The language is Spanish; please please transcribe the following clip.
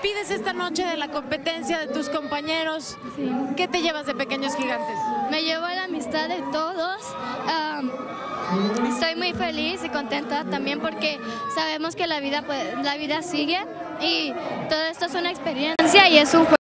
despides esta noche de la competencia de tus compañeros. Sí. ¿Qué te llevas de Pequeños Gigantes? Me llevo la amistad de todos. Estoy muy feliz y contenta también porque sabemos que la vida sigue y todo esto es una experiencia y es un juego.